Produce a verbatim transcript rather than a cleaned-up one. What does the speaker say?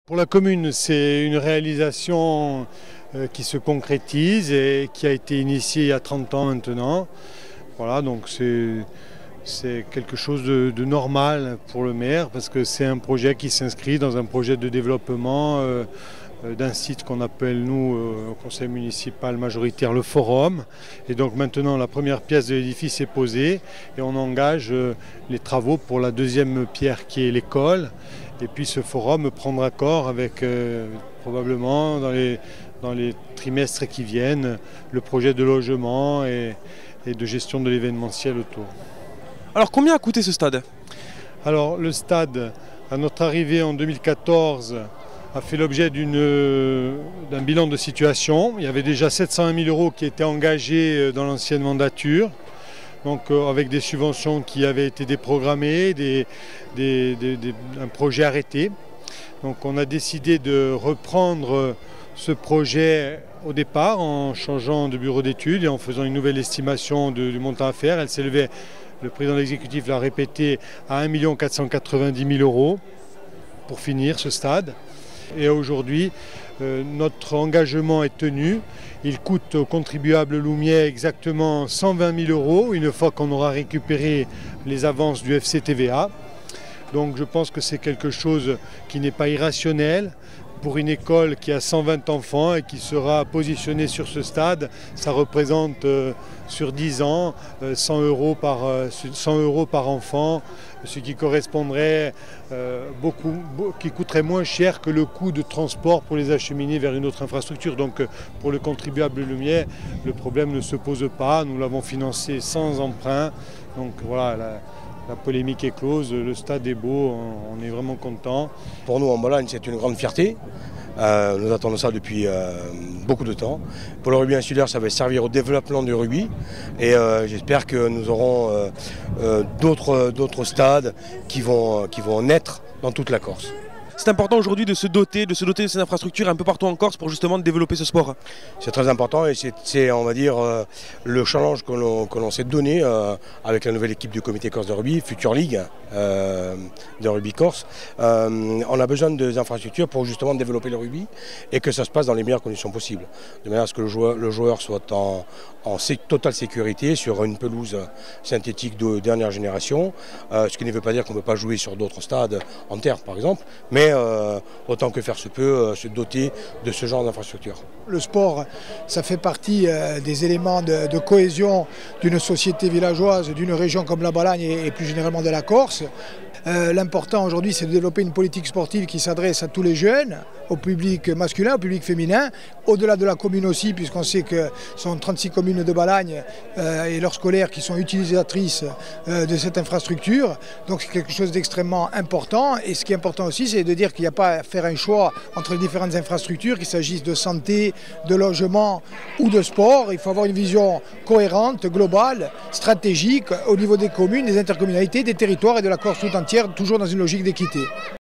Pour la commune, c'est une réalisation qui se concrétise et qui a été initiée il y a trente ans maintenant. Voilà, donc c'est quelque chose de, de normal pour le maire parce que c'est un projet qui s'inscrit dans un projet de développement euh, d'un site qu'on appelle nous euh, au conseil municipal majoritaire le forum. Et donc maintenant la première pièce de l'édifice est posée et on engage euh, les travaux pour la deuxième pierre qui est l'école. Et puis ce forum prendra corps avec euh, probablement dans les, dans les trimestres qui viennent le projet de logement et, et de gestion de l'événementiel autour. Alors combien a coûté ce stade? Alors le stade, à notre arrivée en deux mille quatorze, a fait l'objet d'un bilan de situation. Il y avait déjà sept cent un mille euros qui étaient engagés dans l'ancienne mandature. Donc euh, avec des subventions qui avaient été déprogrammées, des, des, des, des, un projet arrêté. Donc on a décidé de reprendre ce projet au départ en changeant de bureau d'études et en faisant une nouvelle estimation de, du montant à faire. Elle s'élevait, le président de l'exécutif l'a répété, à un million quatre cent quatre-vingt-dix mille euros pour finir ce stade. Et aujourd'hui, euh, notre engagement est tenu. Il coûte au contribuable loumien exactement cent vingt mille euros une fois qu'on aura récupéré les avances du F C T V A. Donc je pense que c'est quelque chose qui n'est pas irrationnel. Pour une école qui a cent vingt enfants et qui sera positionnée sur ce stade, ça représente euh, sur dix ans euh, cent euros par, euh, cent euros par enfant, ce qui correspondrait euh, beaucoup, qui coûterait moins cher que le coût de transport pour les acheminer vers une autre infrastructure. Donc euh, pour le contribuable lumière, le problème ne se pose pas. Nous l'avons financé sans emprunt. Donc voilà. La, La polémique est close, le stade est beau, on est vraiment content. Pour nous en Bologne, c'est une grande fierté. Euh, nous attendons ça depuis euh, beaucoup de temps. Pour le rugby insulaire, ça va servir au développement du rugby. Et euh, j'espère que nous aurons euh, euh, d'autres d'autres stades qui vont, qui vont naître dans toute la Corse. C'est important aujourd'hui de se doter, de se doter de ces infrastructures un peu partout en Corse pour justement développer ce sport. C'est très important et c'est, on va dire, euh, le challenge que l'on, que l'on s'est donné euh, avec la nouvelle équipe du comité corse de rugby, Future League euh, de rugby corse. Euh, on a besoin des infrastructures pour justement développer le rugby et que ça se passe dans les meilleures conditions possibles. De manière à ce que le joueur, le joueur soit en, en totale sécurité sur une pelouse synthétique de dernière génération, euh, ce qui ne veut pas dire qu'on ne peut pas jouer sur d'autres stades en terre par exemple, mais Euh, autant que faire se peut, euh, se doter de ce genre d'infrastructure. Le sport, ça fait partie euh, des éléments de, de cohésion d'une société villageoise, d'une région comme la Balagne et, et plus généralement de la Corse. Euh, L'important aujourd'hui, c'est de développer une politique sportive qui s'adresse à tous les jeunes, au public masculin, au public féminin, au-delà de la commune aussi, puisqu'on sait que ce sont trente-six communes de Balagne euh, et leurs scolaires qui sont utilisatrices euh, de cette infrastructure. Donc c'est quelque chose d'extrêmement important. Et ce qui est important aussi, c'est de dire qu'il n'y a pas à faire un choix entre les différentes infrastructures, qu'il s'agisse de santé, de logement ou de sport. Il faut avoir une vision cohérente, globale, stratégique au niveau des communes, des intercommunalités, des territoires et de la Corse tout entière, toujours dans une logique d'équité.